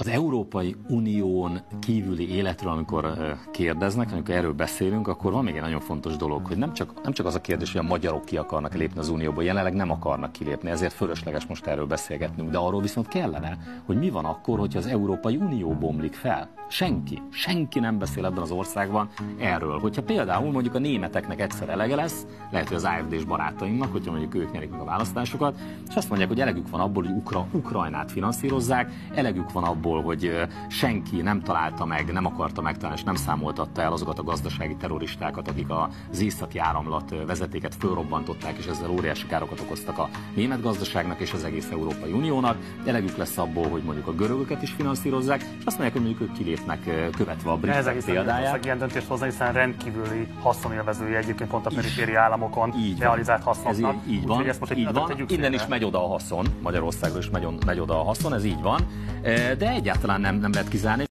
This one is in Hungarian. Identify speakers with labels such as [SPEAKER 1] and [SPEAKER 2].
[SPEAKER 1] Az Európai Unión kívüli életről, amikor kérdeznek, amikor erről beszélünk, akkor van még egy nagyon fontos dolog, hogy nem csak az a kérdés, hogy a magyarok ki akarnak lépni az Unióból, jelenleg nem akarnak kilépni, ezért fölösleges most erről beszélgetnünk, de arról viszont kellene, hogy mi van akkor, hogyha az Európai Unió bomlik fel. Senki nem beszél ebben az országban erről. Hogyha például mondjuk a németeknek egyszer elege lesz, lehet, hogy az AfD-s barátainknak, hogyha mondjuk ők nyerik meg a választásokat, és azt mondják, hogy elegük van abból, hogy Ukrajnát finanszírozzák, elegük van abból, hogy senki nem találta meg, nem akarta megtalálni, és nem számoltatta el azokat a gazdasági terroristákat, akik az északi áramlat vezetéket fölrobbantották, és ezzel óriási károkat okoztak a német gazdaságnak és az egész Európai Uniónak. Elegük lesz abból, hogy mondjuk a görögöket is finanszírozzák, és azt mondják, hogy mondjuk ők kilépnek követve a britek példáját.
[SPEAKER 2] Ez ilyen döntést hozni, hiszen rendkívüli haszonélvezője egyébként pont a periféri államokon realizált hasznoknak.
[SPEAKER 1] Így van. Innen is megy oda a haszon, Magyarországról is megy oda a haszon, ez így van, de egyáltalán nem lehet kizárni.